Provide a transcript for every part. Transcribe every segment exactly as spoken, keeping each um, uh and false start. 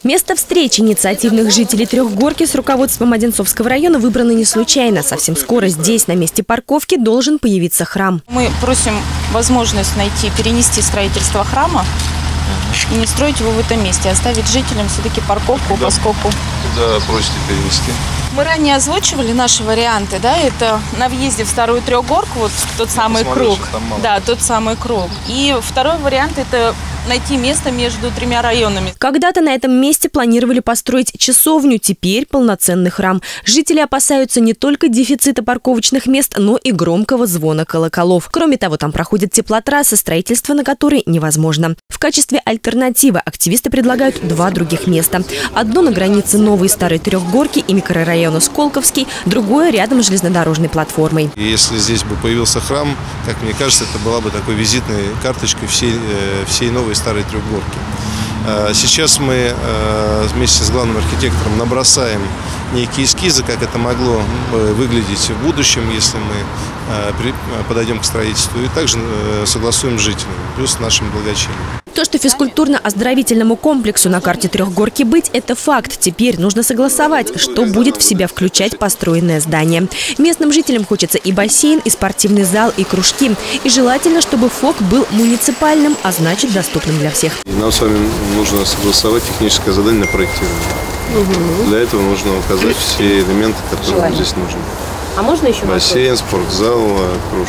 Место встречи инициативных жителей Трехгорки с руководством Одинцовского района выбрано не случайно. Совсем скоро здесь, на месте парковки, должен появиться храм. Мы просим возможность найти, перенести строительство храма и не строить его в этом месте, а оставить жителям все-таки парковку, да, поскольку... Да, просите перенести. Мы ранее озвучивали наши варианты, да, это на въезде в Старую Трехгорку, вот тот самый круг. Да, тот самый круг. И второй вариант – это найти место между тремя районами. Когда-то на этом месте планировали построить часовню, теперь полноценный храм. Жители опасаются не только дефицита парковочных мест, но и громкого звона колоколов. Кроме того, там проходит теплотрасса, строительство на которой невозможно. В качестве альтернативы активисты предлагают два других места. Одно на границе Новой и Старой Трехгорки и микрорайона Сколковский, другое рядом с железнодорожной платформой. И если здесь бы появился храм, как мне кажется, это была бы такой визитной карточкой всей, всей Новой и Старой Трехгорки. Сейчас мы вместе с главным архитектором набросаем некие эскизы, как это могло выглядеть в будущем, если мы подойдем к строительству, и также согласуем с жителями, плюс с нашим благочинием. То, что физкультурно-оздоровительному комплексу на карте Трехгорки быть – это факт. Теперь нужно согласовать, что будет в себя включать построенное здание. Местным жителям хочется и бассейн, и спортивный зал, и кружки. И желательно, чтобы ФОК был муниципальным, а значит доступным для всех. Нам с вами нужно согласовать техническое задание на проектирование. Угу. Для этого нужно указать все элементы, которые нам здесь нужны. А можно еще бассейн, спортзал, круж,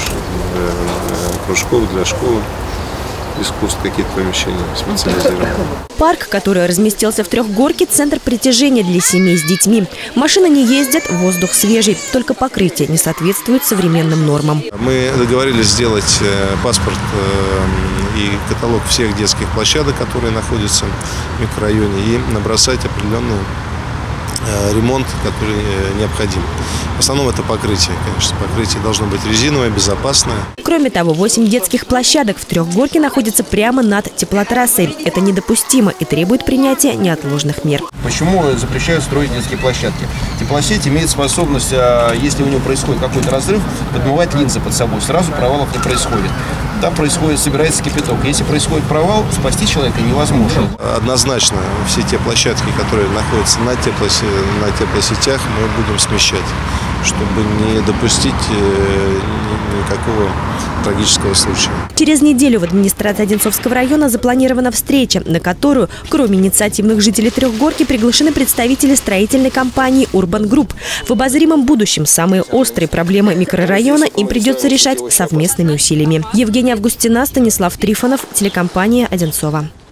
кружков для школы. Искусств, какие-то помещения специализированные. Парк, который разместился в Трехгорке, центр притяжения для семей с детьми. Машины не ездят, воздух свежий, только покрытие не соответствует современным нормам. Мы договорились сделать паспорт и каталог всех детских площадок, которые находятся в микрорайоне, и набросать определенный ремонт, который необходим. В основном это покрытие, конечно. Покрытие должно быть резиновое, безопасное. Кроме того, восемь детских площадок в Трехгорке находятся прямо над теплотрассой. Это недопустимо и требует принятия неотложных мер. Почему запрещают строить детские площадки? Теплосеть имеет способность, если у него происходит какой-то разрыв, подмывать линзы под собой. Сразу провалов не происходит. Там происходит, собирается кипяток. Если происходит провал, спасти человека невозможно. Однозначно все те площадки, которые находятся на, теплосе, на теплосетях, мы будем смещать, чтобы не допустить никакого трагического случая. Через неделю в администрации Одинцовского района запланирована встреча, на которую, кроме инициативных жителей Трехгорки, приглашены представители строительной компании «Урбан Групп». В обозримом будущем самые острые проблемы микрорайона им придется решать совместными усилиями. Евгения Августина, Станислав Трифонов, телекомпания «Одинцова».